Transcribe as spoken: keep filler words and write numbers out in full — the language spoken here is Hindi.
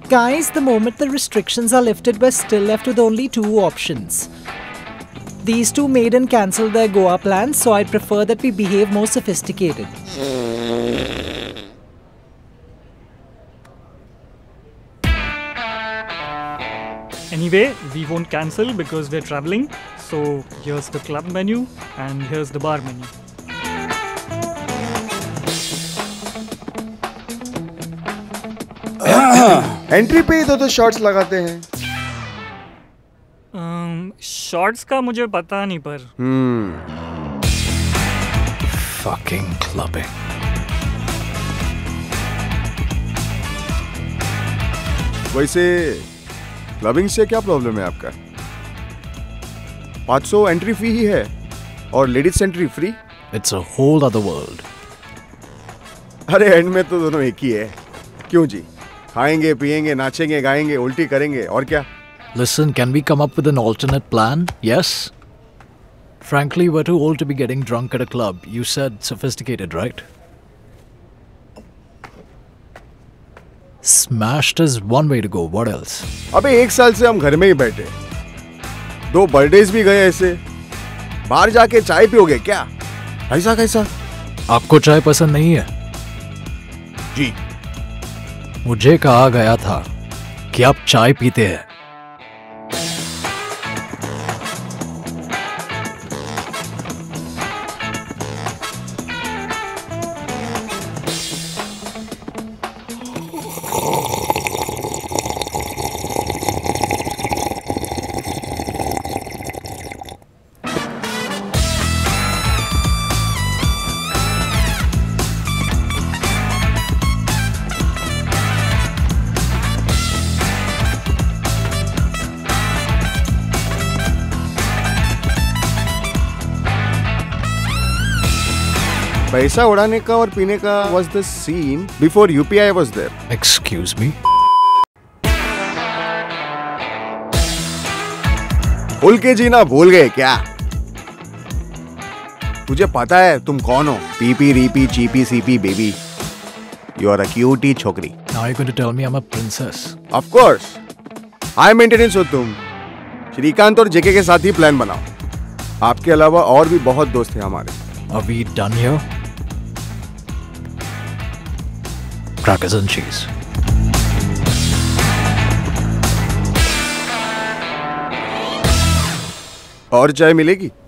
Guys, the moment the restrictions are lifted, we're still left with only two options. These two made and cancelled their Goa plans, so I'd prefer that we behave more sophisticated. Anyway, we won't cancel because we're traveling. So here's the club menu and here's the bar menu. Entry पे ही दो तो शॉट्स लगाते हैं। शॉर्ट्स का मुझे पता नहीं पर हम्म Fucking clubbing. वैसे क्लबिंग से क्या प्रॉब्लम है आपका? पाँच सौ एंट्री फी ही है और ladies entry free. It's a whole other world. अरे एंड में तो दोनों एक ही है। क्यों जी? खाएंगे पिएंगे नाचेंगे गाएंगे उल्टी करेंगे और क्या? Listen, can we come up with an alternate plan? Yes? Frankly, we're too old to be getting drunk at a club. You said sophisticated, right? Smashed is one way to go. What else? अबे एक साल से हम घर में ही बैठे, दो बर्थडेज भी गए ऐसे, बाहर जाके चाय पियोगे क्या? ऐसा कैसा? आपको चाय पसंद नहीं है? जी। मुझे कहा गया था कि आप चाय पीते हैं। पैसा उड़ाने का और पीने का was the scene before U P I was there. Excuse me? भूल के जीना भूल गए क्या? तुझे पता है तुम कौन हो? पीपी रीपी चीपी सीपी baby. You are a cutie छोकरी। Now you're going to tell me I'm a princess? Of course. High maintenance हो तुम। श्रीकांत और जेके के साथ ही प्लान बनाओ। आपके अलावा और भी बहुत दोस्त हैं हमारे। Are we done here? Crackers and cheese. और चाय मिलेगी?